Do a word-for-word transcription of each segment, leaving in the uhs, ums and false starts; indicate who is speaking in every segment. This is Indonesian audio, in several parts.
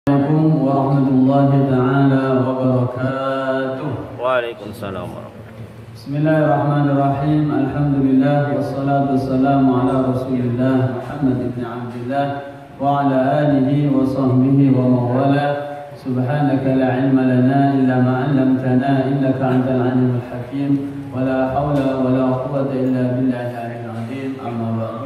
Speaker 1: Assalamualaikum warahmatullahi taala wabarakatuh.
Speaker 2: Waalaikumsalam warahmatullahi.
Speaker 1: Bismillahirrahmanirrahim. Alhamdulillah wassalatu wassalamu ala Rasulillah Muhammad ibn Abdullah wa ala alihi wa sahbihi wa mawala. Subhanaka la ilma lana illa ma 'allamtana innaka antal alimul hakim. Wa la haula wa la quwwata illa billahil aliyyil azim. Amma ba'du.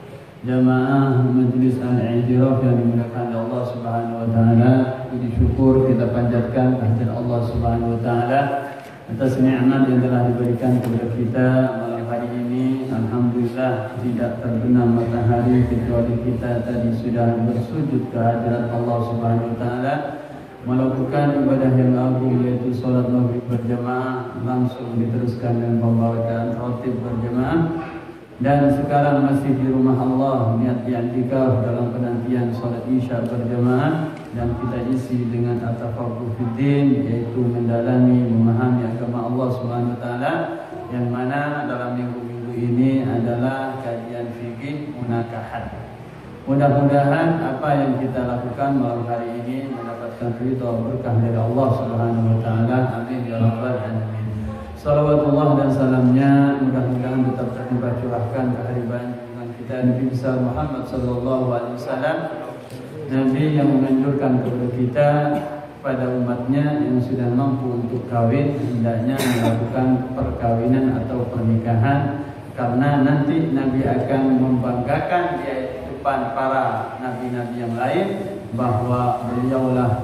Speaker 1: Jamaah Majelis Al-I'tiraf yang dimuliakan Allah Subhanahu wa taala, puji syukur kita panjatkan kehadirat Allah Subhanahu wa taala atas nikmat yang telah diberikan kepada kita malam hari ini. Alhamdulillah tidak terbenam matahari kecuali kita tadi sudah bersujud ke hadirat Allah Subhanahu wa taala, melakukan ibadah yang agung yaitu salat maghrib berjamaah, langsung diteruskan dengan pembacaan khatib berjamaah. Dan sekarang masih di rumah Allah, niat i'tikaf dalam penantian salat Isya berjamaah, dan kita isi dengan at-tafaqquh fiddin, yaitu mendalami, memahami agama Allah Subhanahu wa taala, yang mana dalam minggu-minggu ini adalah kajian fikih munakahat. Mudah-mudahan apa yang kita lakukan malam hari ini mendapatkan ridha berkah dari Allah Subhanahu wa taala. Amin ya rabbal alamin. Salawatullah dan salamnya mudah-mudahan tetap terlimpah curahkan kehadiran dengan kita Nabi besar Muhammad sallallahu alaihi wasallam, Nabi yang menganjurkan kepada kita pada umatnya yang sudah mampu untuk kawin hendaknya melakukan perkawinan atau pernikahan, karena nanti Nabi akan membanggakan di depan para nabi-nabi yang lain bahwa beliaulah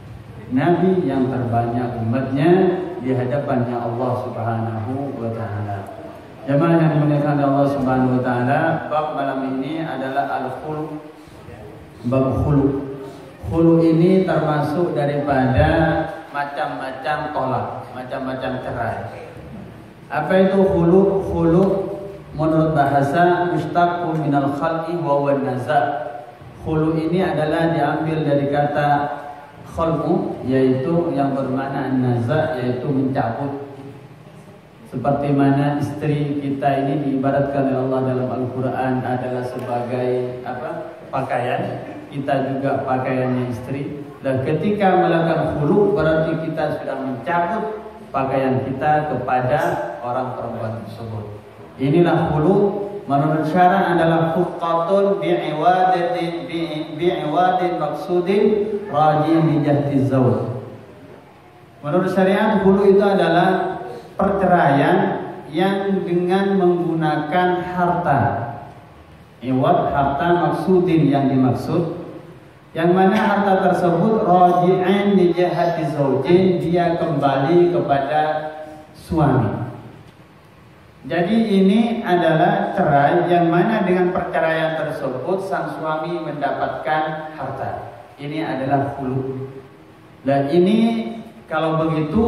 Speaker 1: Nabi yang terbanyak umatnya di hadapannya Allah Subhanahu wa taala. Jemaah yang dimuliakan Allah Subhanahu wa taala, bab malam ini adalah al-khulu. Bab khulu. Khulu ini termasuk daripada macam-macam tolak, macam-macam cerai. Apa itu khulu? Khulu menurut bahasa mustaqul minal khal'i wa wan naza'. Khulu ini adalah diambil dari kata khalqu, yaitu yang bermakna naza', yaitu mencabut. Seperti mana istri kita ini diibaratkan oleh Allah dalam Al-Quran adalah sebagai apa? Pakaian. Kita juga pakaiannya istri. Dan ketika melakukan khulu berarti kita sudah mencabut pakaian kita kepada orang perempuan tersebut. Inilah khulu. Menurut syara adalah fuqatun bi'iwadatin bi'iwadin maksudin rajin li jahdi zawj. Menurut syariat khulu itu adalah perceraian yang dengan menggunakan harta. Iwad harta maksudin yang dimaksud, yang mana harta tersebut raji'an li jahdi zawjin, dia kembali kepada suami. Jadi ini adalah cerai yang mana dengan perceraian tersebut sang suami mendapatkan harta. Ini adalah khulu. Dan ini kalau begitu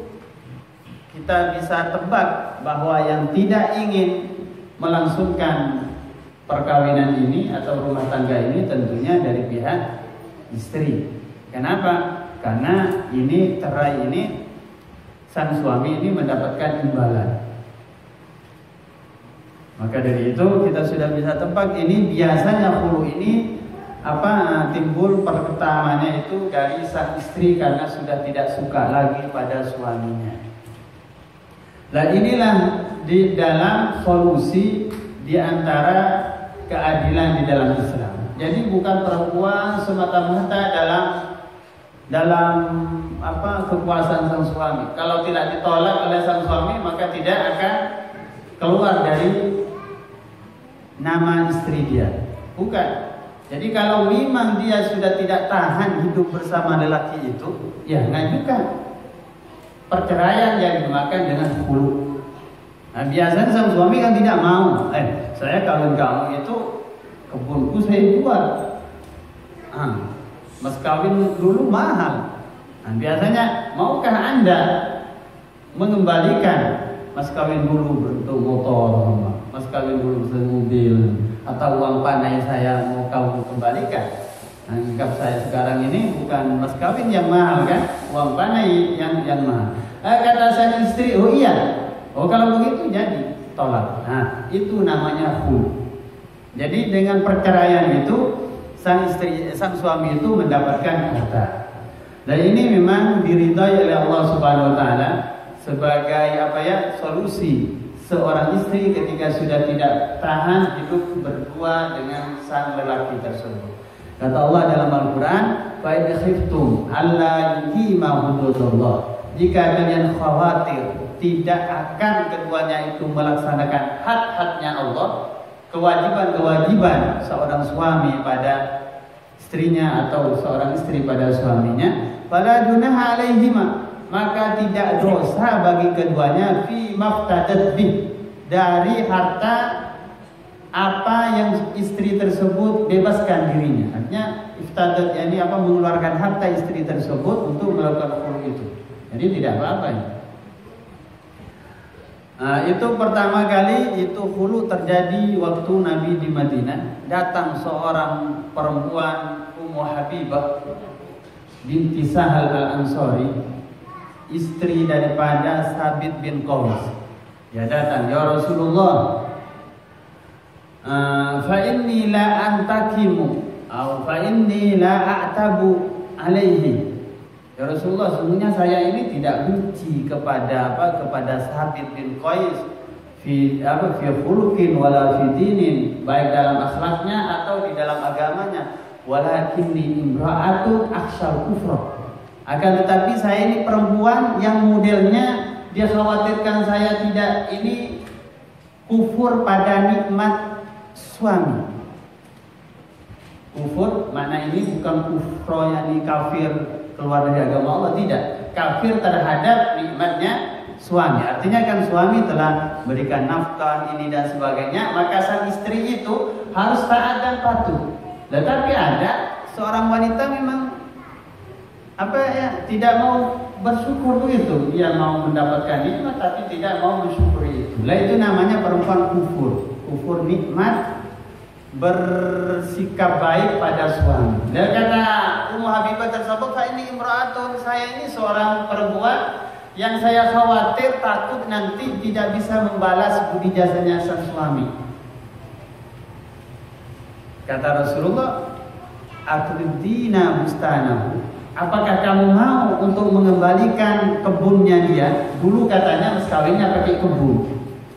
Speaker 1: kita bisa tebak bahwa yang tidak ingin melangsungkan perkawinan ini atau rumah tangga ini tentunya dari pihak istri. Kenapa? Karena ini cerai ini sang suami ini mendapatkan imbalan. Maka dari itu kita sudah bisa tebak ini biasanya khulu ini apa timbul pertamanya itu dari sang istri karena sudah tidak suka lagi pada suaminya. Nah inilah di dalam solusi di antara keadilan di dalam Islam. Jadi bukan perempuan semata-mata dalam dalam apa kekuasaan sang suami. Kalau tidak ditolak oleh sang suami maka tidak akan keluar dari nama istri dia. Bukan. Jadi kalau memang dia sudah tidak tahan hidup bersama lelaki itu, ya ngajukan perceraian yang dimakan dengan khulu. Nah biasanya sang suami kan tidak mau. Eh, saya kawin kamu itu kebunku saya jual. Ah, mas kawin dulu mahal. Nah biasanya maukah Anda mengembalikan mas kawin dulu bentuk motor, mas kawin dulu bentuk mobil, atau uang panai saya mau kamu kembalikan? Anggap saya sekarang ini bukan mas kawin yang mahal kan, uang panai yang yang mahal. Eh, kata sang istri, oh iya, oh kalau begitu jadi tolak. Nah itu namanya khulu. Jadi dengan perceraian itu sang istri, sang suami itu mendapatkan harta. Dan ini memang diridhai oleh Allah Subhanahu wa taala sebagai apa ya, solusi seorang istri ketika sudah tidak tahan hidup berdua dengan sang lelaki tersebut. Kata Allah dalam Al-Qur'an, "Fa in khiftum alla yuqima hududallah." Jika kalian khawatir tidak akan keduanya itu melaksanakan hak-haknya Allah, kewajiban-kewajiban seorang suami pada istrinya atau seorang istri pada suaminya, fala junaha alaihima, maka tidak dosa bagi keduanya fi maftadat bih, dari harta apa yang istri tersebut bebaskan dirinya. Artinya iftadat yani apa, mengeluarkan harta istri tersebut untuk melakukan khulu itu. Jadi tidak apa-apa ya. Nah, itu pertama kali itu khulu terjadi waktu Nabi di Madinah. Datang seorang perempuan, Ummu Habibah binti Sahal al-Ansari, istri daripada Sabit bin Qais. Dia datang, "Ya Rasulullah, uh, fa inni la antakimu atau fa inni la a'tabu alaihi." Ya Rasulullah, sesungguhnya saya ini tidak benci kepada apa, kepada Sabit bin Qais fi apa fi khuluqin wala fi dinin, baik dalam akhlaknya atau di dalam agamanya. Walakinni imra'atun akhshal kufra. Akan tetapi saya ini perempuan yang modelnya dia khawatirkan saya tidak ini kufur pada nikmat suami. Kufur makna ini bukan kufro yang kafir keluar dari agama Allah, tidak. Kafir terhadap nikmatnya suami. Artinya kan suami telah berikan nafkah ini dan sebagainya, maka sang istri itu harus taat dan patuh. Tetapi ada seorang wanita memang apa ya, tidak mau bersyukur begitu. Dia mau mendapatkan nikmat tapi tidak mau mensyukuri itu. Lah itu namanya perempuan kufur. Kufur nikmat, bersikap baik pada suami. Dan kata Ummu Habibah tersebut, "Fa ini imra'atun," saya ini seorang perempuan yang saya khawatir takut nanti tidak bisa membalas budi jasanya sang suami. Kata Rasulullah, "Atridina bustanahu." Apakah kamu mau untuk mengembalikan kebunnya dia? Dulu katanya mas kawinnya pakai kebun.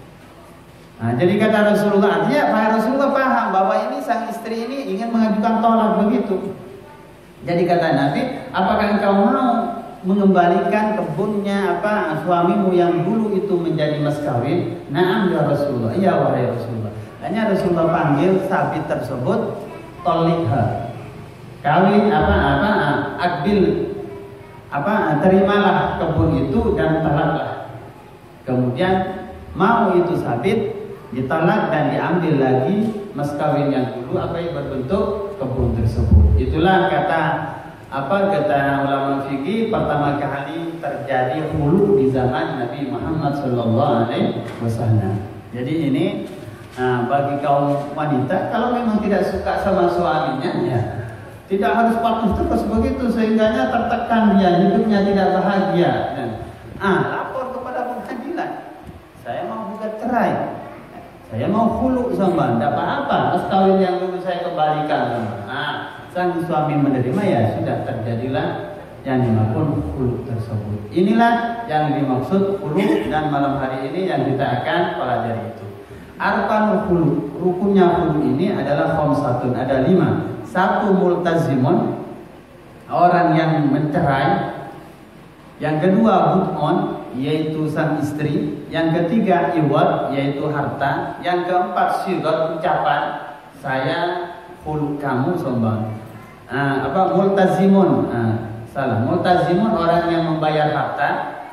Speaker 1: Nah, jadi kata Rasulullah, artinya Pak Rasulullah paham bahwa ini sang istri ini ingin mengajukan tolak begitu. Jadi kata Nabi, apakah engkau mau mengembalikan kebunnya apa suamimu yang dulu itu menjadi mas kawin? Naam ya Rasulullah. Iya wahai Rasulullah. Hanya Rasulullah panggil Sabit tersebut, tolikha. Kawin apa apa akbil apa terimalah kebun itu dan talaklah. Kemudian mau itu Sabit ditalak dan diambil lagi mas kawin yang dulu apa yang berbentuk kebun tersebut. Itulah kata apa kata ulama fikih pertama kali terjadi hulu di zaman Nabi Muhammad Shallallahu Alaihi Wasallam. Jadi ini nah, bagi kaum wanita kalau memang tidak suka sama suaminya ya tidak harus patuh terus begitu sehingganya tertekan dia hidupnya tidak bahagia. Dan, ah lapor kepada pengadilan. Saya mau gugat cerai. Saya mau khulu sama, tidak apa-apa. Mas kawin yang dulu saya kembalikan sama. Nah, sang suami menerima ya sudah terjadilah yang dimaksud khulu tersebut. Inilah yang dimaksud khulu dan malam hari ini yang kita akan pelajari itu. Arkanul khulu, rukunnya khulu ini adalah khamsatun, ada lima. Satu multazimun, orang yang mencerai. Yang kedua bud'on, yaitu sang istri. Yang ketiga iwad, yaitu harta. Yang keempat syigat, ucapan saya khulu kamu sombong. Ah, apa multazimun? Ah, salah. Multazimun orang yang membayar harta.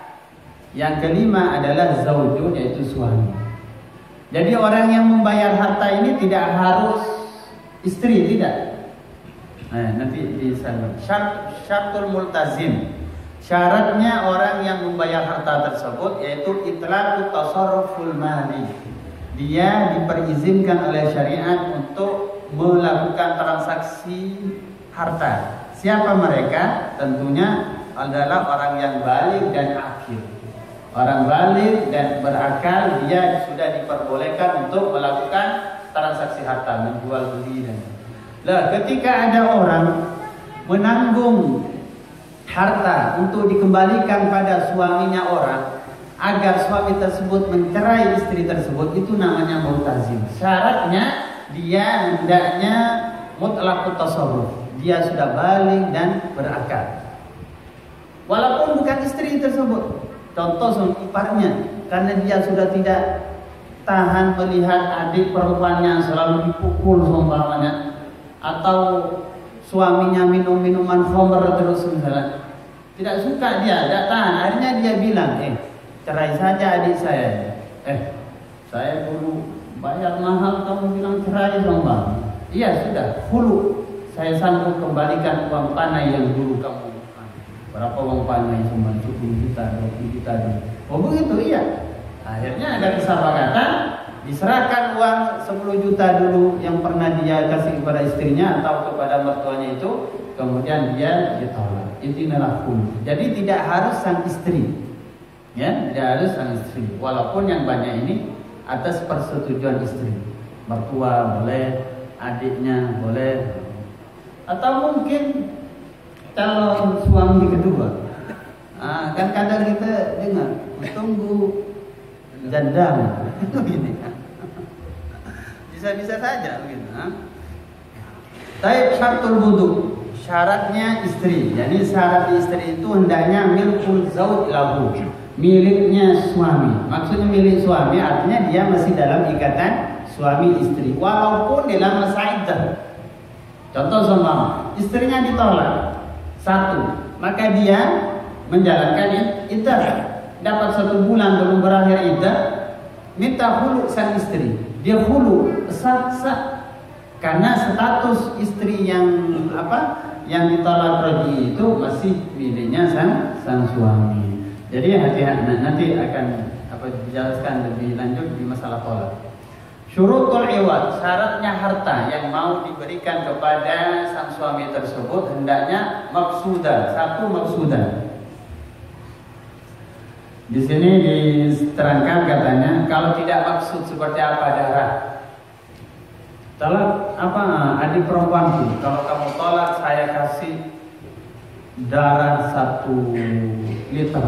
Speaker 1: Yang kelima adalah zaujun, yaitu suami. Jadi orang yang membayar harta ini tidak harus istri, tidak. Nah, nanti bisa syarat syaratul multazim. Syaratnya orang yang membayar harta tersebut yaitu itlaqut tasarruful mali. Dia diperizinkan oleh syariat untuk melakukan transaksi harta. Siapa mereka? Tentunya adalah orang yang baligh dan akil. Orang baligh dan berakal dia sudah diperbolehkan untuk melakukan transaksi harta, menjual beli dan Lah, ketika ada orang menanggung harta untuk dikembalikan pada suaminya orang agar suami tersebut mencerai istri tersebut, itu namanya multazim. Syaratnya dia hendaknya mutlaqut tasarruf, dia sudah balik dan berakal. Walaupun bukan istri tersebut, contoh suami iparnya, karena dia sudah tidak tahan melihat adik perempuannya selalu dipukul seumpamanya, atau suaminya minum minuman khamr terus misalnya, tidak suka dia, tidak tahan, akhirnya dia bilang, eh cerai saja adik saya. Eh, saya dulu bayar mahal, kamu bilang cerai dong bang. Iya sudah, hulu. Saya sanggup kembalikan uang panai yang dulu kamu. Berapa uang panai? Cuma sepuluh juta, dua puluh juta. Oh begitu, iya. Akhirnya ada kesepakatan, diserahkan uang sepuluh juta dulu yang pernah dia kasih kepada istrinya atau kepada mertuanya itu, kemudian dia ditolak. Itu adalah hulu. Jadi tidak harus sang istri. Ya, tidak harus sang istri. Walaupun yang banyak ini atas persetujuan istri. Mertua boleh, adiknya boleh. Atau mungkin calon suami kedua. Ah, kan kadang kita dengar, tunggu janda. Begini. Bisa-bisa saja begitu, ha? Taib syartul wudu. Syaratnya istri. Jadi syarat istri itu hendaknya milkul zauj lahu. Miliknya suami. Maksudnya milik suami artinya dia masih dalam ikatan suami istri walaupun dalam masa iddah. Contoh sama istrinya ditolak satu, maka dia menjalankan iddah, dapat satu bulan belum berakhir iddah, minta hulu sang istri, dia hulu sah sah karena status istri yang apa yang ditolak raj'i itu masih miliknya sang sang suami. Jadi hati-hati, nanti akan apa dijelaskan lebih lanjut di masalah tolak. Syurutul iwad, syaratnya harta yang mau diberikan kepada sang suami tersebut hendaknya maksudah, satu maksudah. Di sini diterangkan katanya kalau tidak maksud seperti apa darah. Tolak apa adik perempuanku, kalau kamu tolak saya kasih darah satu liter,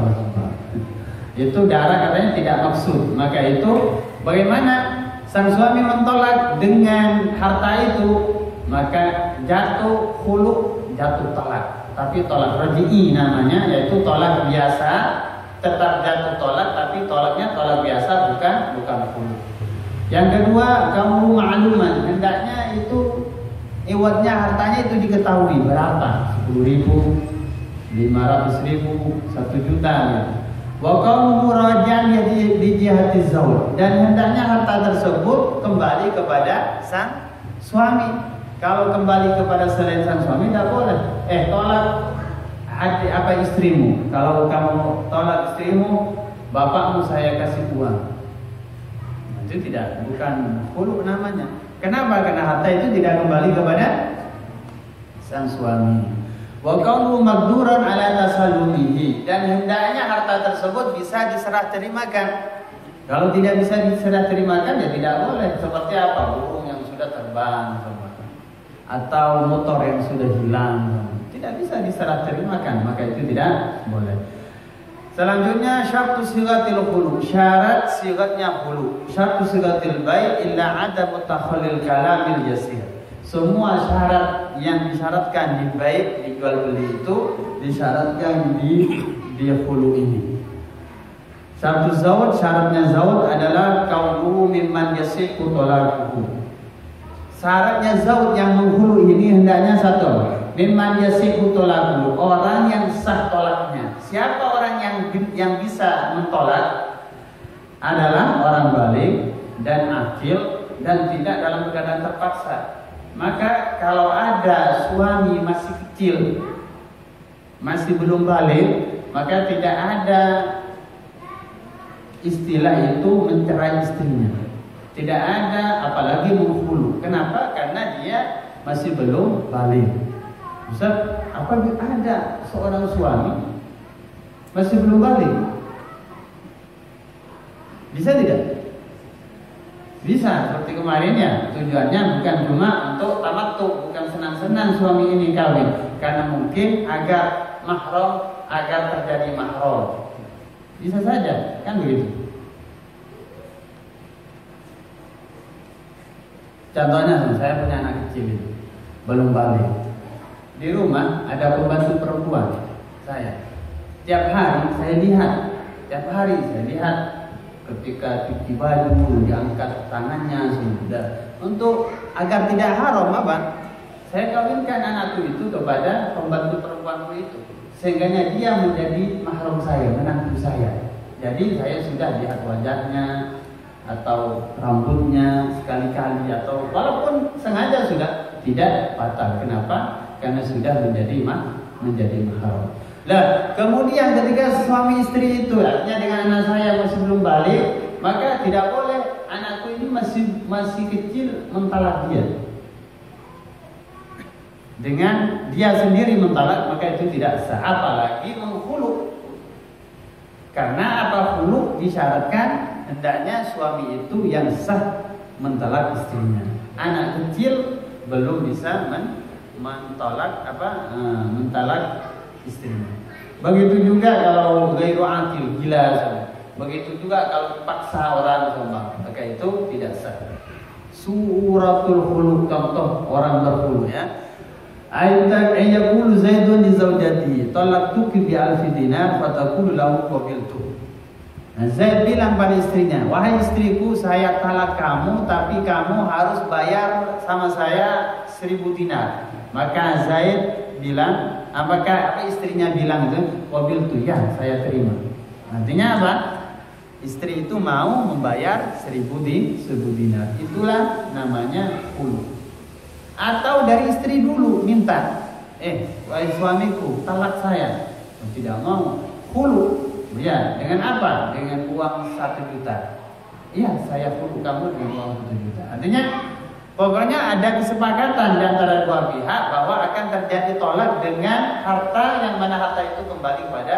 Speaker 1: itu darah katanya tidak maksud. Maka itu bagaimana sang suami mentolak dengan harta itu, maka jatuh hulu, jatuh tolak, tapi tolak raj'i namanya, yaitu tolak biasa, tetap jatuh tolak tapi tolaknya tolak biasa, bukan bukan hulu. Yang kedua, kamu ma'luman, hendaknya itu iwadnya hartanya itu diketahui berapa, sepuluh ribu, lima ratus ribu, satu juta ya. Wa qamu murajan di di jihati zauj, dan hendaknya harta tersebut kembali kepada sang suami. Kalau kembali kepada selain sang suami tidak boleh. Eh tolak adik apa istrimu. Kalau kamu tolak istrimu, bapakmu saya kasih uang. Itu tidak, bukan hulu namanya. Kenapa? Karena harta itu tidak kembali kepada sang suami. Wa qawlu magduran ala tasallumihi, dan hendaknya harta tersebut bisa diserah terimakan. Kalau tidak bisa diserah terimakan ya tidak boleh. Seperti apa? Burung yang sudah terbang atau motor yang sudah hilang, tidak bisa diserah terimakan, maka itu tidak boleh. Selanjutnya syartu sigatil hulu, syarat sigatnya hulu. Syartu sigatil bai' illa adamu takhallil kalamil yasir. Semua syarat yang disyaratkan di baik dijual beli itu disyaratkan di di hulu ini. Syartu zawad, syaratnya zawad adalah kaunu mimman yasihu talaquhu. Syaratnya zawad yang menghulu ini hendaknya satu, mimman yasihu talaquhu, orang yang sah tolaknya. Siapa orang yang yang bisa mentolak? Adalah orang balik dan akil dan tidak dalam keadaan terpaksa. Maka kalau ada suami masih kecil, masih belum balik, maka tidak ada istilah itu mencerai istrinya. Tidak ada, apalagi menghulu. Kenapa? Karena dia masih belum balik. Ustaz, apabila ada seorang suami masih belum balik, bisa tidak? Bisa seperti kemarin ya, tujuannya bukan cuma untuk tamattu, bukan senang-senang suami ini kawin, karena mungkin agar mahram, agar terjadi mahram. Bisa saja, kan begitu. Contohnya, saya punya anak kecil ini, belum balik. Di rumah ada pembantu perempuan saya. Tiap hari saya lihat, tiap hari saya lihat ketika cuci baju diangkat tangannya sudah untuk agar tidak haram apa? Saya kawinkan anakku itu kepada pembantu perempuanku itu, sehingga dia menjadi mahram saya, menantu saya. Jadi saya sudah lihat wajahnya atau rambutnya sekali-kali, atau walaupun sengaja sudah tidak batal. Kenapa? Karena sudah menjadi mah menjadi mahram. Nah, kemudian ketika suami istri itu, artinya dengan anak saya masih belum balik, maka tidak boleh anakku ini masih masih kecil mentalak dia. Dengan dia sendiri mentalak, maka itu tidak sah, apalagi menghulu. Karena apa? Hulu disyaratkan hendaknya suami itu yang sah mentalak istrinya. Anak kecil belum bisa men mentolak apa? E, mentalak istrinya. Begitu juga kalau gairu akil, gila. Begitu juga kalau dipaksa orang sama, maka itu tidak sah. Suratul hulu, contoh orang berhulu ya. Ayat ayakul Zaidun li zaujati talaqtuki bi alfi dinar fataqulu lahu qabiltu. Nah, Zaid bilang pada istrinya, wahai istriku, saya talak kamu, tapi kamu harus bayar sama saya seribu dinar. Maka Zaid bilang, apakah apa istrinya bilang itu, qabiltu, ya saya terima. Artinya apa? Istri itu mau membayar seribu di seribu dinar. Itulah namanya hulu. Atau dari istri dulu minta, eh wahai suamiku, talak saya. Tidak mau, hulu. Ya, dengan apa? Dengan uang satu juta. Iya, saya hulu kamu dengan uang satu juta. Artinya, pokoknya ada kesepakatan di antara dua pihak bahwa akan terjadi tolak dengan harta yang mana harta itu kembali pada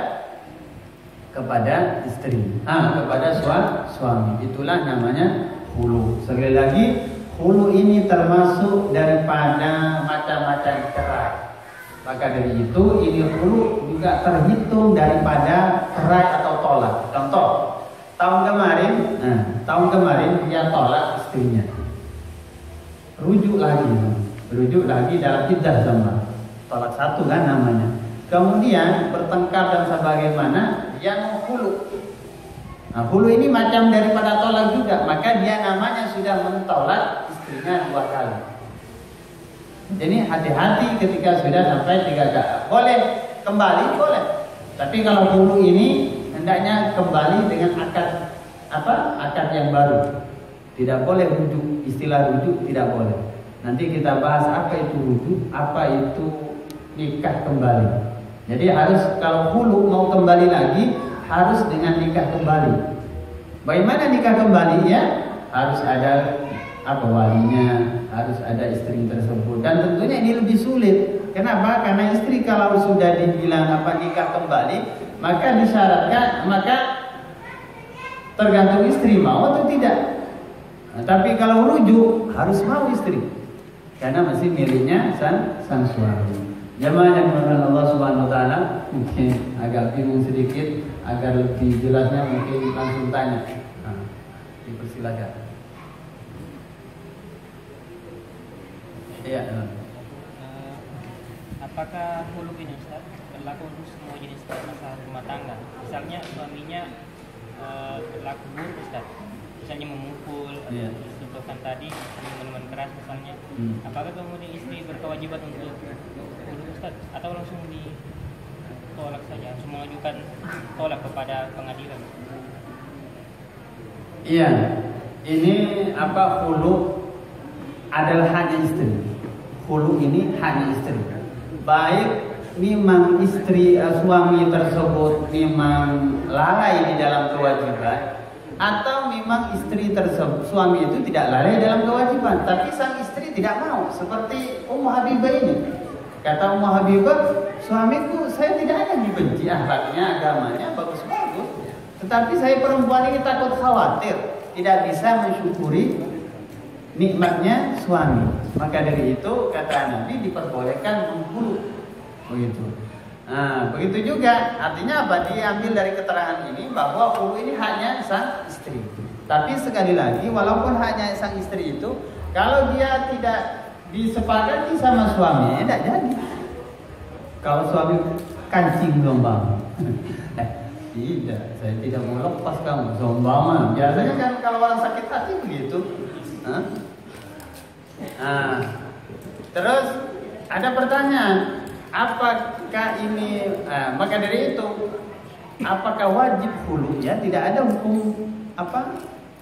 Speaker 1: kepada istri, ah, kepada suami. Itulah namanya hulu. Sekali lagi, hulu ini termasuk daripada macam-macam cerai. Maka dari itu ini hulu juga terhitung daripada cerai atau tolak. Contoh, tahun kemarin, nah, tahun kemarin dia tolak istrinya. Rujuk lagi, rujuk lagi dalam iddah sama. Tolak satu kan namanya. Kemudian bertengkar dan sebagaimana dia mau hulu. Nah, hulu ini macam daripada tolak juga, maka dia namanya sudah mentolak istrinya dua kali. Jadi hati-hati ketika sudah sampai tiga kali. Boleh kembali, boleh. Tapi kalau hulu ini hendaknya kembali dengan akad apa? Akad yang baru. Tidak boleh rujuk, istilah rujuk tidak boleh. Nanti kita bahas apa itu rujuk, apa itu nikah kembali. Jadi harus kalau hulu mau kembali lagi, harus dengan nikah kembali. Bagaimana nikah kembali ya? Harus ada apa walinya, harus ada istri tersebut, dan tentunya ini lebih sulit. Kenapa? Karena istri kalau sudah dibilang apa nikah kembali, maka disyaratkan, maka tergantung istri mau atau tidak. Nah, tapi kalau rujuk harus mau istri, karena masih miliknya sang sang suami. Jamaah yang dimuliakan Allah Subhanahu Wa Taala, mungkin agak bingung sedikit, agar lebih jelasnya mungkin langsung tanya. Nah, dipersilakan. Ya. Uh,
Speaker 3: apakah hulu ini Ustaz berlaku untuk semua jenis masalah rumah tangga? Misalnya suaminya uh, berlaku buruk Ustaz, misalnya memukul, yeah, atau disentuhkan tadi, minuman keras misalnya. Hmm. Apakah kemudian istri berkewajiban untuk hulu Ustaz, atau langsung ditolak saja, langsung mengajukan tolak kepada pengadilan?
Speaker 1: Iya, ini apa hulu adalah hanya istri. Hulu ini hanya istri. Baik memang istri uh, suami tersebut memang lalai di dalam kewajiban, atau memang istri tersebut suami itu tidak lalai dalam kewajiban, tapi sang istri tidak mau. Seperti Ummu Habibah ini. Kata Ummu Habibah, suamiku saya tidak ada dibenci akhlaknya, agamanya bagus-bagus, tetapi saya perempuan ini takut khawatir tidak bisa mensyukuri nikmatnya suami. Maka dari itu kata Nabi diperbolehkan menghulu begitu. Nah, begitu juga artinya apa? Diambil dari keterangan ini bahwa hulu ini haknya sang istri. Tapi sekali lagi walaupun haknya sang istri itu, kalau dia tidak disepakati sama suami, tidak jadi. Kalau suami kancing Jombang, eh, tidak, saya tidak mau lepas kamu Jombang. Biasanya kan kalau orang sakit hati begitu. Hah? Nah, terus ada pertanyaan, apakah ini? Nah, maka dari itu, apakah wajib hulu? Ya, tidak ada hukum apa?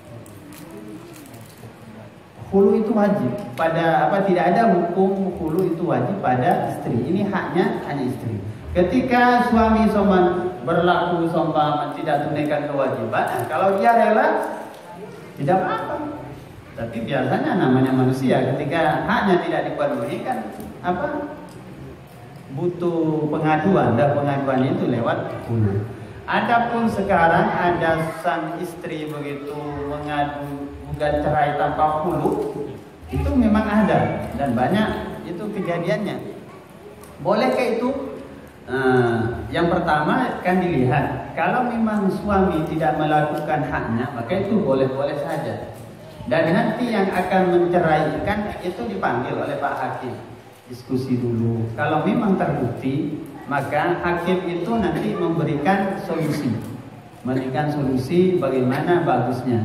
Speaker 1: Hulu itu wajib pada apa? Tidak ada hukum hulu itu wajib pada istri. Ini haknya hanya istri. Ketika suami soman berlaku sombama tidak tunaikan kewajiban, kalau dia rela tidak apa-apa. Tapi biasanya namanya manusia, ketika haknya tidak dipenuhi kan apa? Butuh pengaduan, dan pengaduan itu lewat hulu. Adapun sekarang ada sang istri begitu mengadu gugat cerai tanpa hulu, itu memang ada dan banyak itu kejadiannya. Bolehkah itu? Nah, yang pertama kan dilihat, kalau memang suami tidak melakukan haknya, maka itu boleh-boleh saja. Dan nanti yang akan menceraikan itu dipanggil oleh Pak Hakim, diskusi dulu. Kalau memang terbukti, maka hakim itu nanti memberikan solusi, memberikan solusi bagaimana bagusnya.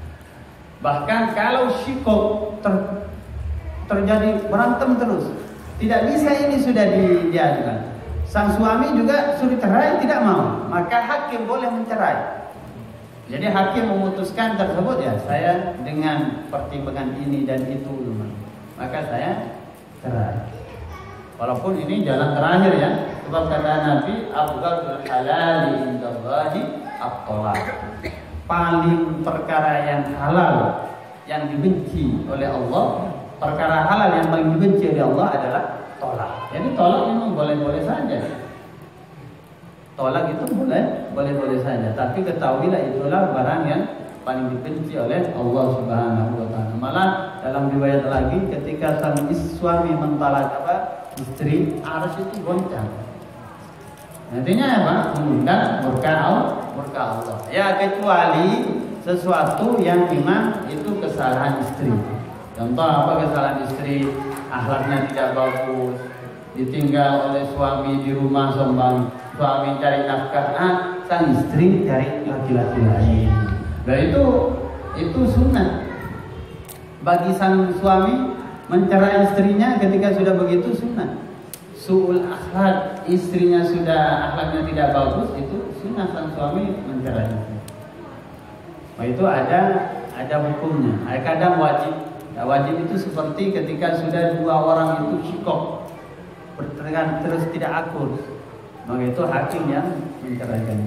Speaker 1: Bahkan kalau syikok ter, terjadi berantem terus, tidak bisa ini sudah diajukan. Sang suami juga sudah cerai tidak mau, maka hakim boleh mencerai. Jadi hakim memutuskan tersebut, ya saya dengan pertimbangan ini dan itu, maka saya cerai. Walaupun ini jalan terakhir ya, sebab kata Nabi, afdhalul halali indallahi at-talaq. Paling perkara yang halal yang dibenci oleh Allah, perkara halal yang paling dibenci oleh Allah adalah tolak. Jadi tolak memang boleh-boleh saja. Tolak itu boleh, boleh-boleh saja. Tapi ketahuilah itulah barang yang paling dibenci oleh Allah Subhanahu wa taala. Malah dalam riwayat lagi ketika sang suami mentalak apa istri, arsy itu goncang. Nantinya apa? Mengundang murka murka Allah. Ya kecuali sesuatu yang memang itu kesalahan istri. Contoh apa kesalahan istri? Akhlaknya tidak bagus, ditinggal oleh suami di rumah sombong, suami cari nafkah, ah, sang istri cari laki-laki lain. Nah itu itu sunnah. Bagi sang suami mencerai istrinya ketika sudah begitu sunnah. Su'ul akhlak, istrinya sudah akhlaknya tidak bagus, itu sunnah sang suami mencerai. Nah itu ada ada hukumnya. Kadang wajib. Nah, wajib itu seperti ketika sudah dua orang itu syikok, bertengkar terus tidak akur, maka itu hakim yang menceraikan.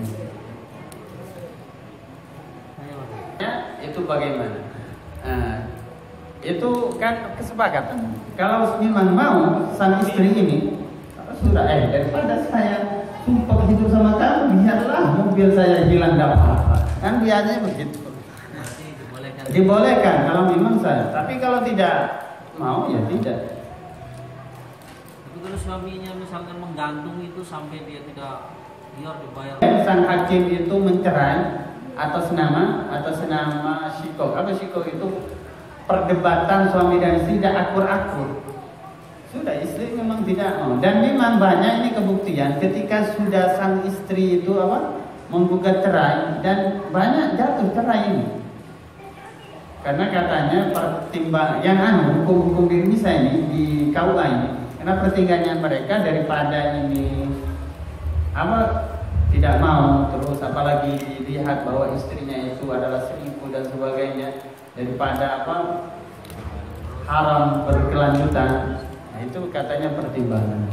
Speaker 1: Ya, itu bagaimana? Nah, itu kan kesepakatan. Kalau memang mau sang istri ini sudah eh daripada saya sumpah hidup sama kamu, biarlah mobil saya hilang dapat apa. Kan biasanya begitu. Dibolehkan kalau memang saya, tapi kalau tidak mau ya tidak.
Speaker 4: Tapi kalau suaminya misalkan menggantung itu sampai dia tidak biar dibayar.
Speaker 1: Sang hakim itu mencerai atas nama atas nama syikok. Apa syikok itu? Perdebatan suami dan istri tidak akur-akur. Sudah istri memang tidak mau. Dan memang banyak ini kebuktian ketika sudah sang istri itu apa menggugat cerai dan banyak jatuh cerai ini. Karena katanya pertimbang yang anu hukum-hukum di Indonesia ini di K U A ini, karena pertimbangan mereka daripada ini apa tidak mau terus apalagi dilihat bahwa istrinya itu adalah selingkuh dan sebagainya, daripada apa haram berkelanjutan. Nah itu katanya pertimbangan.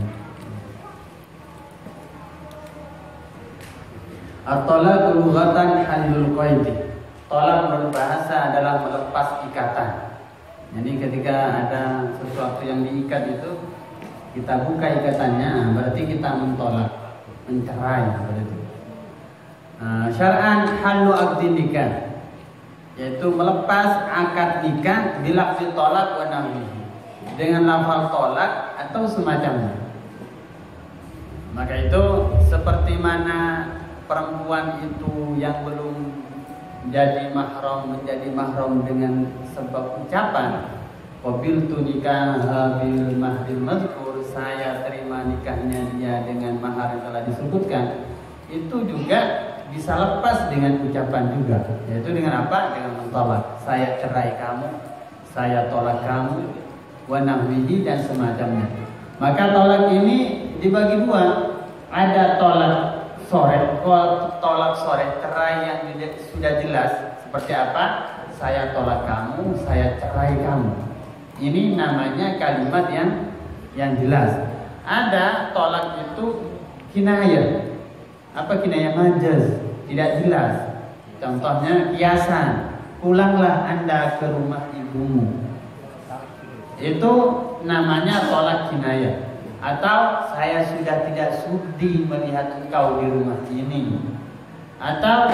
Speaker 1: At-talaq lughatan halul qaidi. Tolak menurut bahasa adalah melepas ikatan. Jadi ketika ada sesuatu yang diikat itu, kita buka ikatannya, berarti kita mentolak, mencerai. Berarti. Uh, Syar'an halu aqdin nikah. yaitu melepas akad nikah bilafzi tolak wa nahwihi, dengan lafal tolak atau semacamnya. Maka itu seperti mana perempuan itu yang belum menjadi mahram menjadi mahram dengan sebab ucapan qabiltu nikaha bil mahril mazkur, saya terima nikahnya dia dengan mahar yang telah disebutkan, itu juga bisa lepas dengan ucapan juga, yaitu dengan apa? Dengan mentolak, saya cerai kamu, saya tolak kamu, wa nahwihi dan semacamnya. Maka tolak ini dibagi dua, ada tolak sore, tolak sore cerai yang sudah jelas seperti apa? Saya tolak kamu, saya cerai kamu. Ini namanya kalimat yang yang jelas. Ada tolak itu kinayah. Apa kinayah? Majaz, tidak jelas. Contohnya kiasan, pulanglah Anda ke rumah ibumu. Itu namanya tolak kinayah. Atau saya sudah tidak sudi melihat engkau di rumah ini. Atau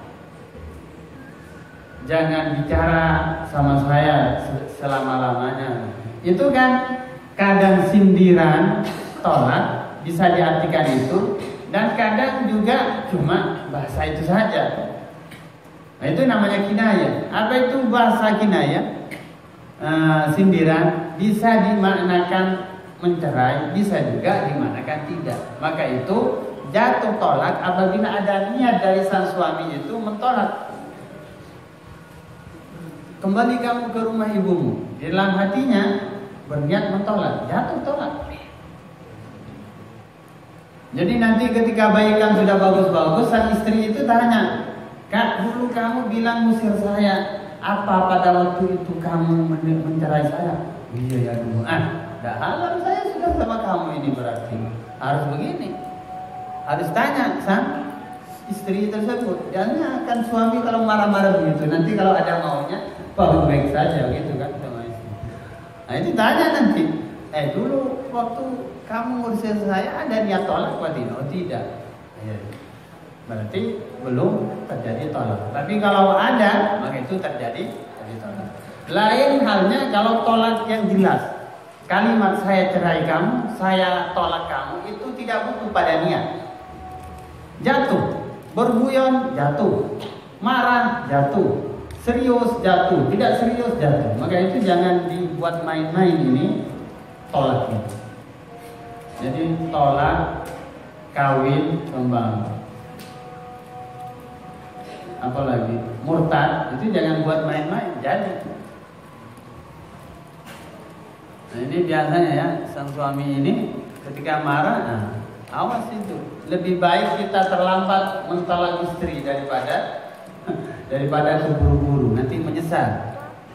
Speaker 1: jangan bicara sama saya selama-lamanya. Itu kan kadang sindiran, tolak, bisa diartikan itu, dan kadang juga cuma bahasa itu saja. Nah, itu namanya kinayah. Apa itu bahasa kinayah? E, sindiran bisa dimaknakan mencerai, bisa juga dimaknakan tidak. Maka itu jatuh tolak apabila ada niat dari sang suami itu mentolak. Kembali kamu ke rumah ibumu, di dalam hatinya berniat mentolak, jatuh tolak. Jadi nanti ketika baikan sudah bagus-bagus, sang istri itu tanya, Kak, dulu kamu bilang musir saya, apa pada waktu itu kamu mencerai saya? Iya ya dulu. Ah, dah halal saya sudah sama kamu, ini berarti harus begini. Harus tanya sang istri tersebut. Jangan akan suami kalau marah-marah begitu. Nanti kalau ada maunya, baik baik saja gitu kan sama istri. Nah itu tanya nanti. Eh dulu waktu kamu ngurusir saya ada niat tolak apa tidak? Oh tidak. Ya. Berarti belum terjadi tolak. Tapi kalau ada, maka itu terjadi terjadi tolak. Lain halnya kalau tolak yang jelas. Kalimat saya cerai kamu, saya tolak kamu itu tidak butuh pada niat. Jatuh, berguyon jatuh, marah jatuh, serius jatuh, tidak serius jatuh. Maka itu jangan dibuat main-main ini tolak itu. Jadi tolak, kawin, kembang. Apalagi murtad itu jangan buat main-main, jadi. Nah ini biasanya ya, sang suami ini ketika marah, nah, awas itu. Lebih baik kita terlambat mentolak istri daripada daripada terburu-buru, nanti menyesal.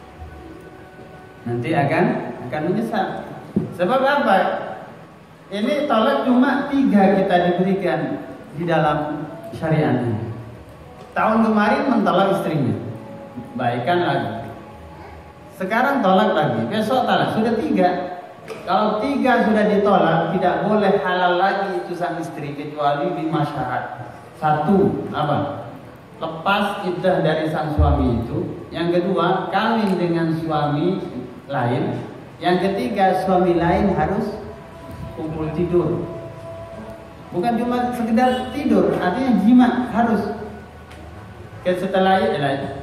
Speaker 1: Nanti akan akan menyesal. Sebab apa? Ini tolak cuma tiga kita diberikan di dalam syariat ini. Tahun kemarin mentolak istrinya, baikan lagi. Sekarang tolak lagi, besok tolak, sudah tiga. Kalau tiga sudah ditolak, tidak boleh halal lagi itu sang istri kecuali lima syarat. Satu, apa? Lepas iddah dari sang suami itu. Yang kedua, kawin dengan suami lain. Yang ketiga, suami lain harus kumpul tidur. Bukan cuma sekedar tidur, artinya jima harus. Setelah itu,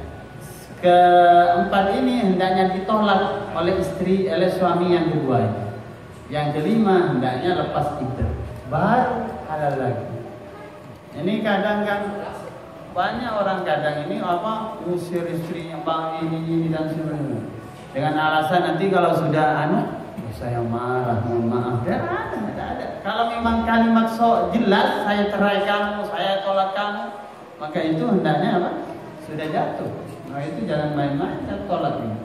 Speaker 1: keempat ini hendaknya ditolak oleh istri, oleh suami yang kedua. Yang kelima hendaknya lepas iddah, baru halal lagi. Ini kadang kan banyak orang kadang ini apa usir istrinya bang ini ini dan sebagainya dengan alasan nanti kalau sudah anu oh, saya marah, mohon maaf. Tidak ada, tidak ada. Kalau memang kalimat so jelas, saya cerai kamu, saya tolak kamu, maka itu hendaknya apa? Sudah jatuh. Nah itu jangan main-main, dan tolak ini.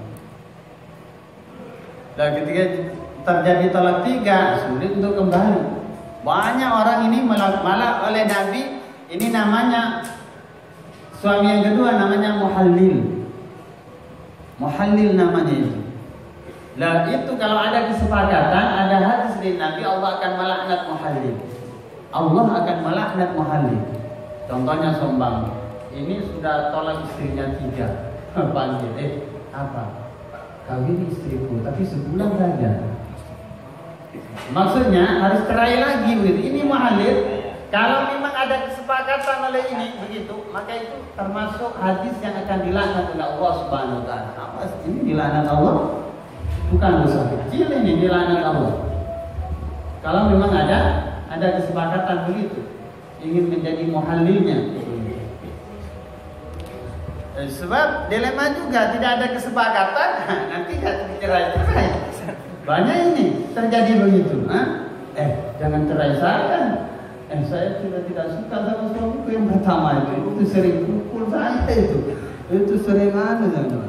Speaker 1: Dan ketika terjadi tolak tiga, sulit untuk kembali. Banyak orang ini malah, malah oleh Nabi ini namanya suami yang kedua namanya muhallil. Muhallil namanya itu. Nah itu kalau ada kesepakatan, ada hadis dari Nabi, Allah akan melaknat muhallil. Allah akan melaknat muhallil. Contohnya sombang. Ini sudah tolak istrinya tiga. panggil, eh apa? Kawin istriku, tapi sebulan saja. Maksudnya harus cerai lagi begitu. Ini muhalil. Kalau memang ada kesepakatan oleh ini begitu, maka itu termasuk hadis yang akan dilaknat oleh Allah Subhanahu wa taala. Apa ini dilaknat Allah? Bukan dosa kecil, ini dilaknat Allah. Kalau memang ada ada kesepakatan begitu, ingin menjadi muhalilnya. Eh, sebab dilema juga tidak ada kesepakatan, nanti tidak cerai-cerai. Banyak ini terjadi begitu. Hah? Eh, jangan cerai saya. Eh, saya sudah tidak suka sama suamiku yang pertama itu. Itu sering pukul saya itu. Itu sering anu sama.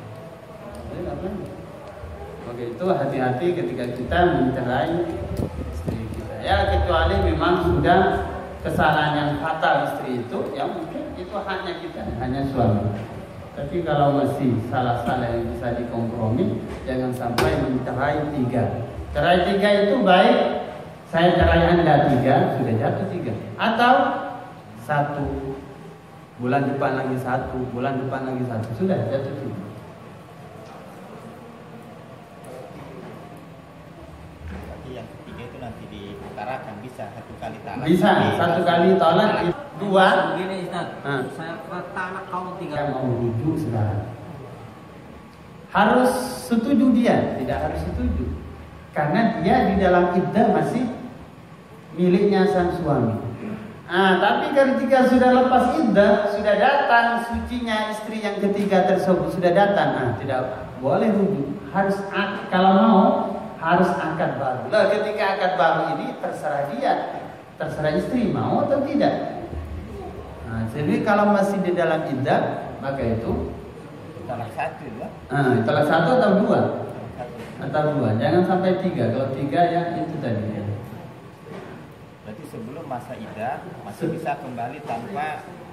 Speaker 1: Oke, itu hati-hati ketika kita mencerai istri kita. Ya, kecuali memang sudah kesalahan yang fatal istri itu, ya mungkin itu haknya kita, hanya suami. Tapi kalau masih salah-salah yang bisa dikompromi, jangan sampai mencerai tiga. Cerai tiga itu baik, saya cerai Anda tiga, sudah jatuh tiga. Atau satu, bulan depan lagi satu, bulan depan lagi satu, sudah jatuh tiga.
Speaker 5: Berarti yang ketiga itu nanti diutarakan bisa satu kali talak.
Speaker 1: Bisa, satu kali tolak, dua.
Speaker 4: Begini Ustaz,
Speaker 1: Ah.
Speaker 4: saya talak kamu tiga.
Speaker 1: Yang mau rujuk sekarang harus setuju dia, tidak harus setuju, karena dia di dalam iddah masih miliknya sang suami. Ah, tapi ketika sudah lepas iddah, sudah datang sucinya istri yang ketiga tersebut sudah datang, ah tidak boleh rujuk, harus kalau mau harus akad baru. Lah ketika akad baru ini terserah dia, terserah istri mau atau tidak. Nah, jadi kalau masih di dalam iddah, maka itu
Speaker 5: Talak satu lah.
Speaker 1: ah, talak satu atau dua, atau dua, jangan sampai tiga. Kalau tiga ya itu tadi ya.
Speaker 5: Berarti sebelum masa iddah masih bisa kembali tanpa